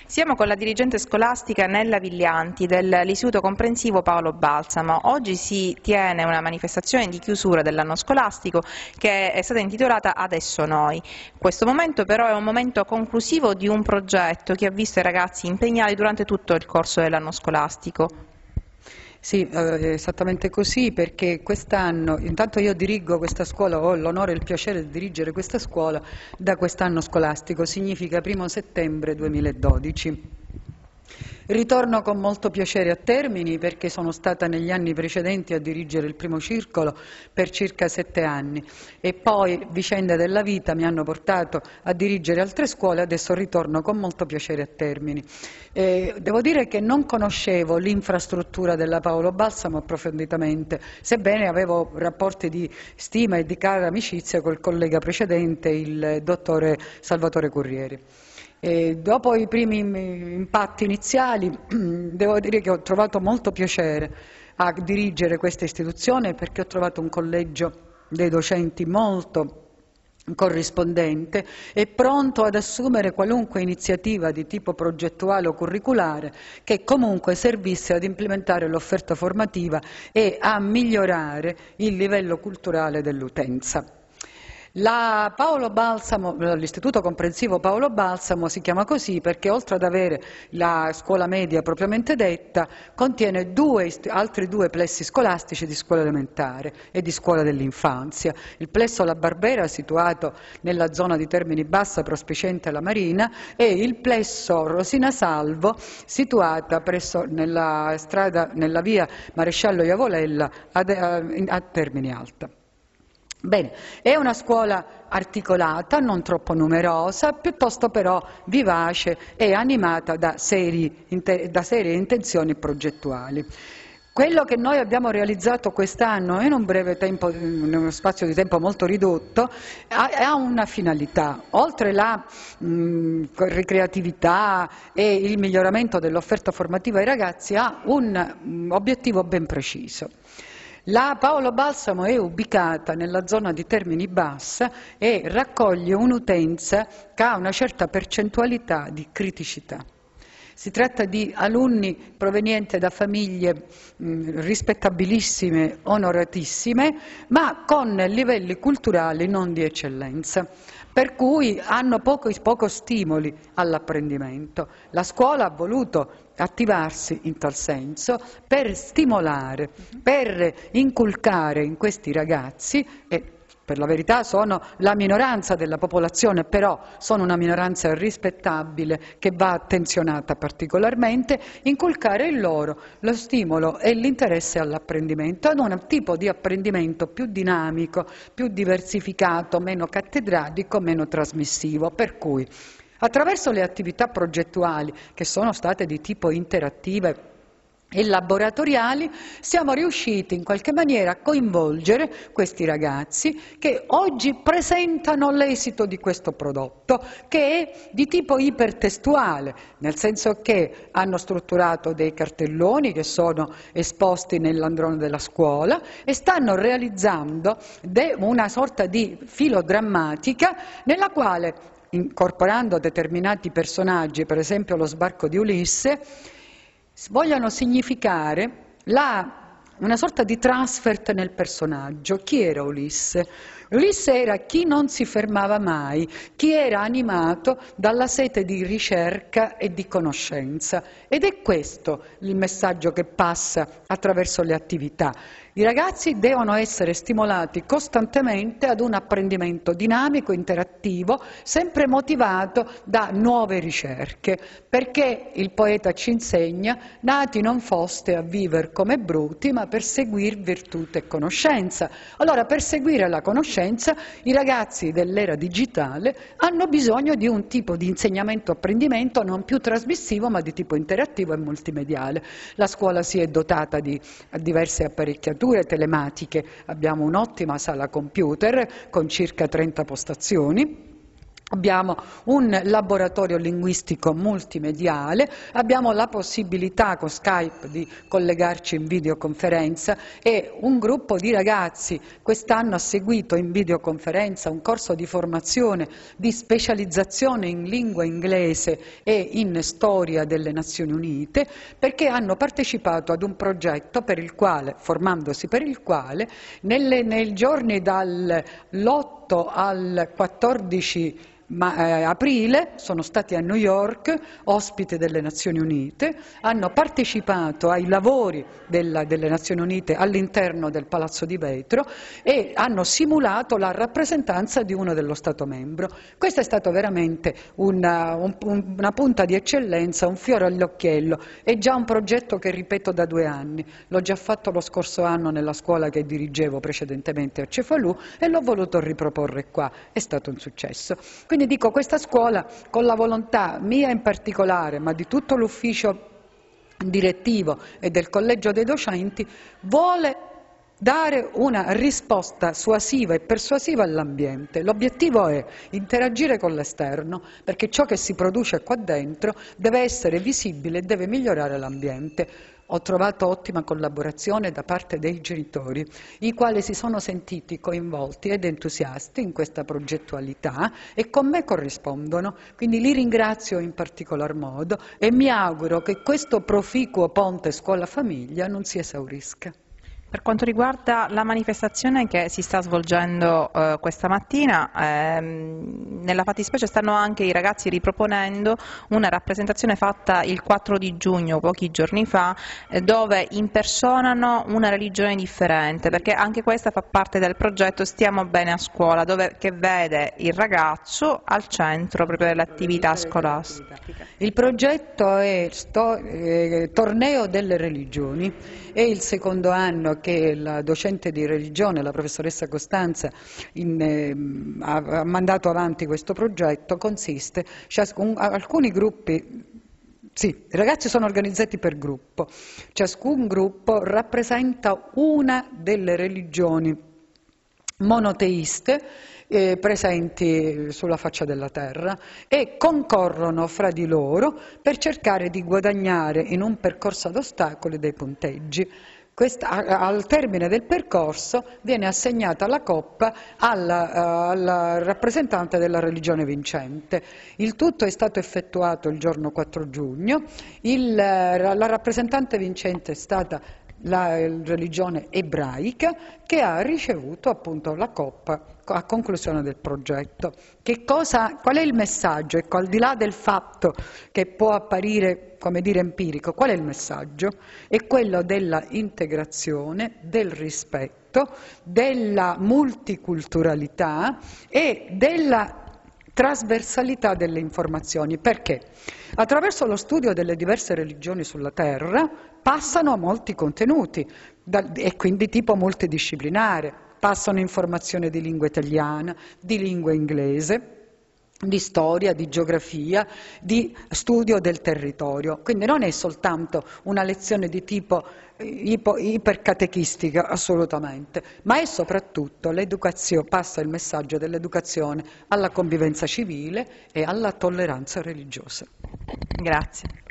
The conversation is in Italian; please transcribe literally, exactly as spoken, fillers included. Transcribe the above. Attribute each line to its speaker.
Speaker 1: Siamo con la dirigente scolastica Nella Viglianti dell'Istituto Comprensivo Paolo Balsamo. Oggi si tiene una manifestazione di chiusura dell'anno scolastico che è stata intitolata Adesso Noi. Questo momento però è un momento conclusivo di un progetto che ha visto i ragazzi impegnati durante tutto il corso dell'anno scolastico.
Speaker 2: Sì, eh, esattamente così, perché quest'anno, intanto io dirigo questa scuola, ho l'onore e il piacere di dirigere questa scuola da quest'anno scolastico, significa primo settembre duemiladodici. Ritorno con molto piacere a Termini perché sono stata negli anni precedenti a dirigere il primo circolo per circa sette anni e poi vicende della vita mi hanno portato a dirigere altre scuole, adesso ritorno con molto piacere a Termini. Eh, devo dire che non conoscevo l'infrastruttura della Paolo Balsamo approfonditamente, sebbene avevo rapporti di stima e di cara amicizia col collega precedente, il dottore Salvatore Currieri. E dopo i primi impatti iniziali devo dire che ho trovato molto piacere a dirigere questa istituzione perché ho trovato un collegio dei docenti molto corrispondente e pronto ad assumere qualunque iniziativa di tipo progettuale o curriculare che comunque servisse ad implementare l'offerta formativa e a migliorare il livello culturale dell'utenza. La Paolo Balsamo, l'Istituto Comprensivo Paolo Balsamo si chiama così perché oltre ad avere la scuola media propriamente detta, contiene due, altri due plessi scolastici di scuola elementare e di scuola dell'infanzia. Il plesso La Barbera, situato nella zona di Termini Bassa, prospiciente alla Marina, e il plesso Rosina Salvo, situata presso nella, strada, nella via Maresciallo Iavolella a, a, a Termini Alta. Bene, è una scuola articolata, non troppo numerosa, piuttosto però vivace e animata da, seri, da serie intenzioni progettuali. Quello che noi abbiamo realizzato quest'anno in un breve tempo, in uno spazio di tempo molto ridotto, ha una finalità. Oltre la mh, ricreatività e il miglioramento dell'offerta formativa ai ragazzi, ha un mh, obiettivo ben preciso. La Paolo Balsamo è ubicata nella zona di Termini Bassa e raccoglie un'utenza che ha una certa percentualità di criticità. Si tratta di alunni provenienti da famiglie mh, rispettabilissime, onoratissime, ma con livelli culturali non di eccellenza, per cui hanno poco, poco stimoli all'apprendimento. La scuola ha voluto attivarsi in tal senso per stimolare, per inculcare in questi ragazzi, e per la verità sono la minoranza della popolazione, però sono una minoranza rispettabile che va attenzionata particolarmente, inculcare in loro lo stimolo e l'interesse all'apprendimento, ad un tipo di apprendimento più dinamico, più diversificato, meno cattedratico, meno trasmissivo, per cui attraverso le attività progettuali che sono state di tipo interattive e laboratoriali siamo riusciti in qualche maniera a coinvolgere questi ragazzi che oggi presentano l'esito di questo prodotto che è di tipo ipertestuale, nel senso che hanno strutturato dei cartelloni che sono esposti nell'androne della scuola e stanno realizzando una sorta di filodrammatica nella quale, incorporando determinati personaggi, per esempio lo sbarco di Ulisse, vogliono significare la, una sorta di transfert nel personaggio. Chi era Ulisse? Ulisse era chi non si fermava mai, chi era animato dalla sete di ricerca e di conoscenza. Ed è questo il messaggio che passa attraverso le attività. I ragazzi devono essere stimolati costantemente ad un apprendimento dinamico, interattivo, sempre motivato da nuove ricerche, perché il poeta ci insegna: nati non foste a viver come bruti, ma per seguir virtù e conoscenza. Allora, per seguire la conoscenza, i ragazzi dell'era digitale hanno bisogno di un tipo di insegnamento-apprendimento non più trasmissivo, ma di tipo interattivo e multimediale. La scuola si è dotata di diverse apparecchiature telematiche, abbiamo un'ottima sala computer con circa trenta postazioni Abbiamo un laboratorio linguistico multimediale, abbiamo la possibilità con Skype di collegarci in videoconferenza e un gruppo di ragazzi quest'anno ha seguito in videoconferenza un corso di formazione di specializzazione in lingua inglese e in storia delle Nazioni Unite, perché hanno partecipato ad un progetto per il quale, formandosi per il quale, nelle, nei giorni dall'otto al quattordici Ma, eh, aprile sono stati a New York, ospite delle Nazioni Unite, hanno partecipato ai lavori della, delle Nazioni Unite all'interno del Palazzo di Vetro e hanno simulato la rappresentanza di uno dello Stato membro. Questo è stato veramente una, un, una punta di eccellenza, un fiore all'occhiello. È già un progetto che ripeto da due anni, l'ho già fatto lo scorso anno nella scuola che dirigevo precedentemente a Cefalù e l'ho voluto riproporre qua, è stato un successo. Quindi Quindi dico, questa scuola, con la volontà mia in particolare, ma di tutto l'ufficio direttivo e del collegio dei docenti, vuole dare una risposta suasiva e persuasiva all'ambiente. L'obiettivo è interagire con l'esterno, perché ciò che si produce qua dentro deve essere visibile e deve migliorare l'ambiente. Ho trovato ottima collaborazione da parte dei genitori, i quali si sono sentiti coinvolti ed entusiasti in questa progettualità e con me corrispondono, quindi li ringrazio in particolar modo e mi auguro che questo proficuo ponte scuola-famiglia non si esaurisca.
Speaker 1: Per quanto riguarda la manifestazione che si sta svolgendo eh, questa mattina, ehm, nella fattispecie stanno anche i ragazzi riproponendo una rappresentazione fatta il quattro di giugno, pochi giorni fa, eh, dove impersonano una religione differente, perché anche questa fa parte del progetto Stiamo bene a scuola, dove, che vede il ragazzo al centro proprio dell'attività scolastica.
Speaker 2: Il progetto è sto, eh, Torneo delle religioni, è il secondo anno che la docente di religione, la professoressa Costanza, in, eh, ha, ha mandato avanti questo progetto. Consiste, ciascun, alcuni gruppi, sì, i ragazzi sono organizzati per gruppo, ciascun gruppo rappresenta una delle religioni monoteiste eh, presenti sulla faccia della terra e concorrono fra di loro per cercare di guadagnare in un percorso ad ostacoli dei punteggi. Questa, al termine del percorso viene assegnata la coppa alla, alla rappresentante della religione vincente. Il tutto è stato effettuato il giorno quattro giugno, il, la rappresentante vincente è stata la religione ebraica, che ha ricevuto appunto la coppa a conclusione del progetto. Che cosa, qual è il messaggio? Ecco, al di là del fatto che può apparire, come dire, empirico, qual è il messaggio? È quello della integrazione, del rispetto, della multiculturalità e della trasversalità delle informazioni. Perché? Attraverso lo studio delle diverse religioni sulla Terra passano molti contenuti e quindi tipo multidisciplinare, passano informazioni di lingua italiana, di lingua inglese, di storia, di geografia, di studio del territorio. Quindi non è soltanto una lezione di tipo ipo, ipercatechistica, assolutamente, ma è soprattutto l'educazione, passa il messaggio dell'educazione alla convivenza civile e alla tolleranza religiosa.
Speaker 1: Grazie.